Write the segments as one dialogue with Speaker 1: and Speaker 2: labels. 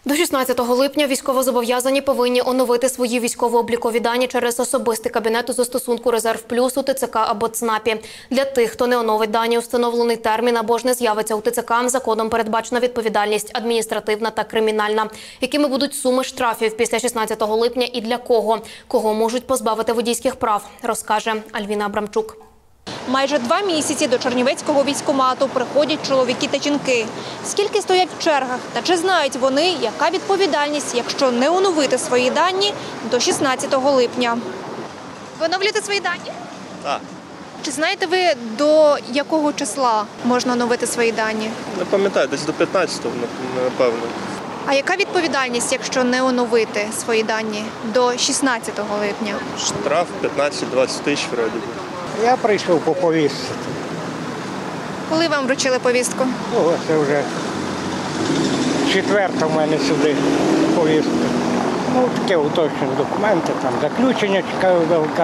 Speaker 1: До 16 липня військовозобов'язані повинні оновити свої військово-облікові дані через особистий кабінет у застосунку «Резерв Плюс» у ТЦК або ЦНАПі. Для тих, хто не оновить дані у встановлений термін або ж не з'явиться у ТЦК, законом передбачена відповідальність адміністративна та кримінальна. Якими будуть суми штрафів після 16 липня і для кого? Кого можуть позбавити водійських прав, розкаже Альвіна Абрамчук.
Speaker 2: Майже 2 місяці до Чернівецького військкомату приходять чоловіки та жінки. Скільки стоять в чергах та чи знають вони, яка відповідальність, якщо не оновити свої дані до 16 липня? Ви оновлюєте свої дані?
Speaker 3: Так.
Speaker 2: Чи знаєте ви, до якого числа можна оновити свої дані?
Speaker 3: Не пам'ятаю, десь до 15-го, напевно.
Speaker 2: А яка відповідальність, якщо не оновити свої дані до 16 липня?
Speaker 3: Штраф 15-20 тисяч вроді.
Speaker 4: Я прийшов по повістці.
Speaker 2: Коли вам вручили повістку?
Speaker 4: О, це вже четверта в мене сюди повістка. Ну, таке уточнені документи, там заключення чекаю ВЛК.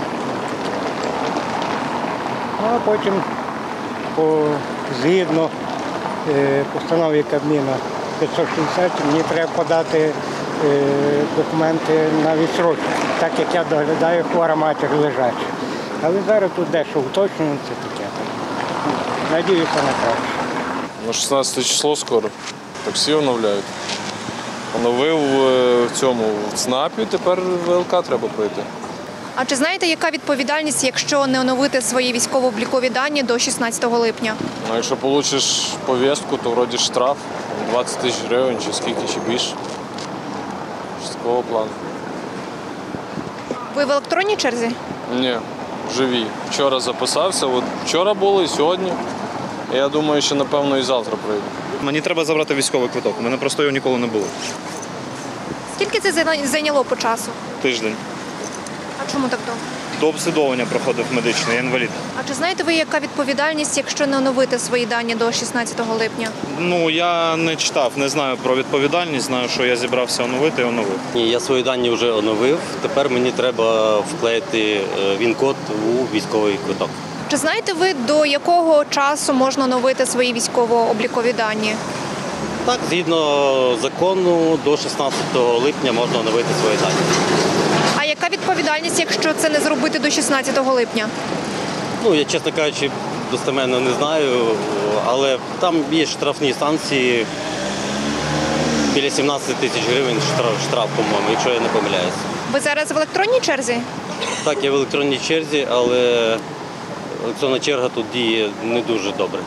Speaker 4: Ну, а потім згідно постанові Кабміну 560 мені треба подати документи на відсрочку, так як я доглядаю хвора матір лежача. Але зараз тут дещо уточнюється таке. Надіюся на краще.
Speaker 5: На 16 число скоро. Таксі оновляють. Оновив в ЦНАПі, тепер ВЛК треба пройти.
Speaker 2: А чи знаєте, яка відповідальність, якщо не оновити свої військово-облікові дані до 16 липня?
Speaker 5: Ну, якщо отримаєш повістку, то вроді штраф 20 тисяч гривень, чи скільки, чи більше. З такого плану.
Speaker 2: Ви в електронній черзі?
Speaker 5: Ні, живі. Вчора записався, от вчора було і сьогодні. Я думаю, що напевно і завтра прийду.
Speaker 3: Мені треба забрати військовий квиток, у мене просто його ніколи не було.
Speaker 2: Скільки це зайняло по часу?
Speaker 3: Тиждень.
Speaker 2: А чому так довго?
Speaker 3: До обслідовування проходив медичне, я інвалід.
Speaker 2: А чи знаєте ви, яка відповідальність, якщо не оновити свої дані до 16 липня?
Speaker 3: Ну, я не читав, не знаю про відповідальність, знаю, що я зібрався оновити і оновив.
Speaker 6: Ні, я свої дані вже оновив, тепер мені треба вклеїти ВІН-код у військовий квиток.
Speaker 2: Чи знаєте ви, до якого часу можна оновити свої військово-облікові дані?
Speaker 6: Так, згідно закону, до 16 липня можна оновити свої дані.
Speaker 2: А яка відповідальність, якщо це не зробити до 16 липня?
Speaker 6: Ну, я, чесно кажучи, достеменно не знаю, але там є штрафні санкції, біля 17 тисяч гривень штраф, по-моєму, якщо я не помиляюся.
Speaker 2: Ви зараз в електронній черзі?
Speaker 6: Так, я в електронній черзі, але електронна черга тут діє не дуже добре.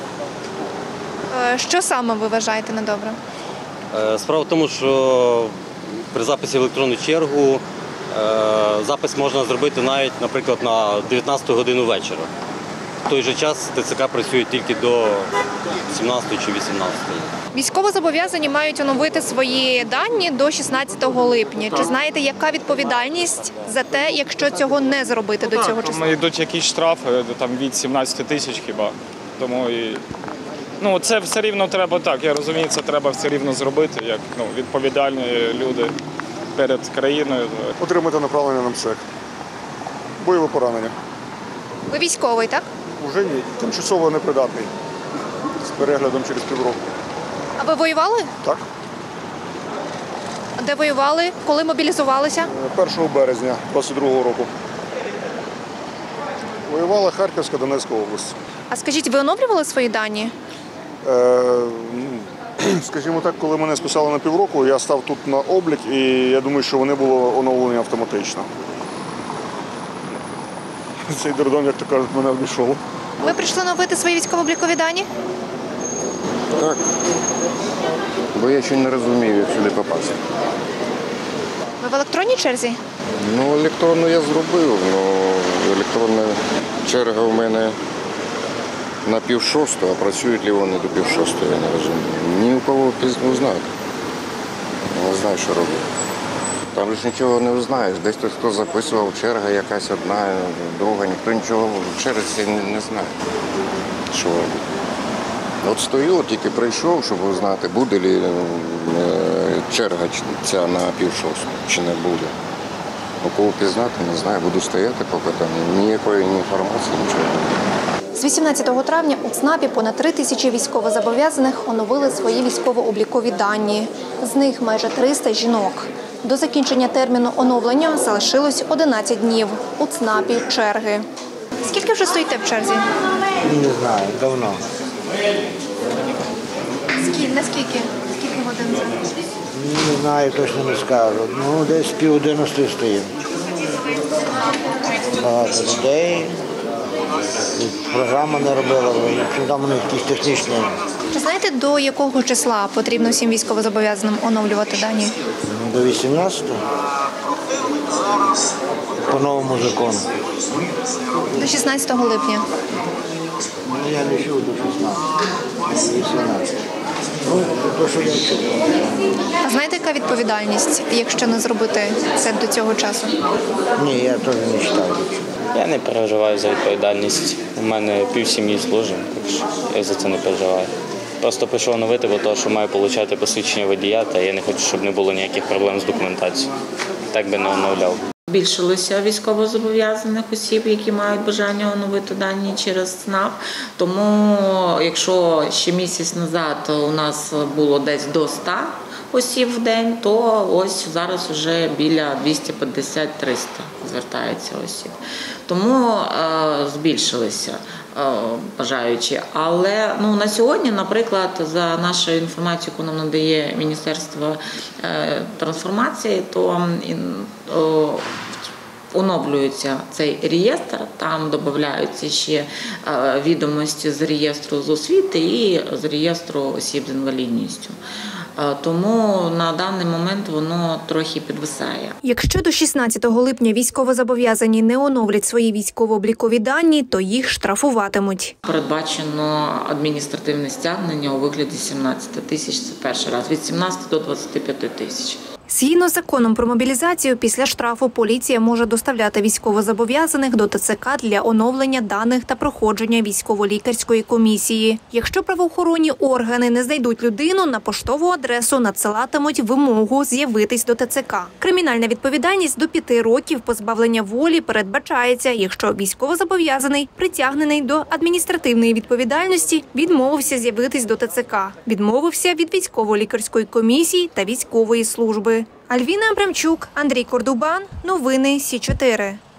Speaker 2: Що саме ви вважаєте недобре?
Speaker 6: Справа в тому, що при записі в електронну чергу запис можна зробити навіть, наприклад, на 19 годину вечора. В той же час ТЦК працює тільки до 17 чи 18.
Speaker 2: Військовозобов'язані мають оновити свої дані до 16 липня. Чи знаєте, яка відповідальність за те, якщо цього не зробити до цього часу?
Speaker 7: Там йдуть якісь штрафи, там від 17 тисяч хіба. Тому і це все рівно треба так. Я розумію, це треба все рівно зробити, як відповідальні люди перед країною.
Speaker 8: Отримати направлення на МСЕК. Бойове поранення.
Speaker 2: Ви військовий, так?
Speaker 8: Уже ні. Тимчасово непридатний. З переглядом через півроку.
Speaker 2: А ви воювали?
Speaker 8: Так.
Speaker 2: Де воювали? Коли мобілізувалися?
Speaker 8: 1 березня 22-го року. Воювала Харківська, Донецька область.
Speaker 2: А скажіть, ви оновлювали свої дані?
Speaker 8: Скажімо так, коли мене списали на півроку, я став тут на облік і я думаю, що вони були оновлені автоматично. Цей дурдом, як то кажуть, мене обійшов.
Speaker 2: Ви прийшли оновити свої військово-облікові дані?
Speaker 9: Так, бо я ще не розумію, як сюди попасти.
Speaker 2: Ви в електронній черзі?
Speaker 9: Ну, електронну я зробив, але електронна черга в мене на 5:30, а працюють ли вони до 5:30, я не розумію. Ні у кого не знаю. Не знаю, що робити. Там ж нічого не узнаєш. Десь хто записував, черга якась одна, друга, ніхто нічого в черзі не знає, що робити. От стою, тільки прийшов, щоб узнати, буде ли черга ця на 5:30, чи не буде. У кого пізнати, не знаю, буду стояти, поки там ніякої інформації, нічого.
Speaker 2: З 18 травня у ЦНАПі понад 3 тисячі військовозобов'язаних оновили свої військово-облікові дані. З них майже 300 – жінок. До закінчення терміну оновлення залишилось 11 днів. У ЦНАПі черги. Скільки вже стоїте в черзі?
Speaker 10: Не знаю, давно.
Speaker 2: Наскільки? Скільки годин вже?
Speaker 10: Не знаю, точно не скажу. Ну, десь 10:30 стоїмо. Багато людей. Програма не робила, там у них якісь технічні.
Speaker 2: Чи знаєте, до якого числа потрібно всім військовозобов'язаним оновлювати дані?
Speaker 10: До 18-го. По новому закону.
Speaker 2: До 16 липня.
Speaker 10: Ну, я не чув до 16. 18. Ну, то, що я чув.
Speaker 2: А знаєте, яка відповідальність, якщо не зробити це до цього часу?
Speaker 10: Ні, я теж не читаю.
Speaker 11: Я не переживаю за відповідальність. У мене півсім'ї служить, так що я за це не переживаю. Просто прийшов оновити, бо того, що маю отримати посвідчення водія, та я не хочу, щоб не було ніяких проблем з документацією. Так би не оновляв.
Speaker 12: Збільшилося військовозобов'язаних осіб, які мають бажання оновити дані через ЦНАП. Тому, якщо ще місяць назад у нас було десь до 100 осіб в день, то ось зараз вже біля 250-300 звертається осіб. Тому збільшилися бажаючі. Але на сьогодні, наприклад, за нашою інформацією, яку нам надає Міністерство трансформації, то оновлюється цей реєстр, там додаються ще відомості з реєстру з освіти і з реєстру осіб з інвалідністю. Тому на даний момент воно трохи підвисає.
Speaker 2: Якщо до 16 липня військовозобов'язані не оновлять свої військово-облікові дані, то їх штрафуватимуть.
Speaker 12: Передбачено адміністративне стягнення у вигляді 17 тисяч, це перший раз, від 17 до 25 тисяч.
Speaker 2: Згідно з законом про мобілізацію, після штрафу поліція може доставляти військовозобов'язаних до ТЦК для оновлення даних та проходження військово-лікарської комісії. Якщо правоохоронні органи не знайдуть людину, на поштову адресу надсилатимуть вимогу з'явитись до ТЦК. Кримінальна відповідальність до 5 років позбавлення волі передбачається, якщо військовозобов'язаний, притягнений до адміністративної відповідальності, відмовився з'явитись до ТЦК, відмовився від військово-лікарської комісії та військової служби. Альвіна Абрамчук, Андрій Кордубан. Новини Сі 4.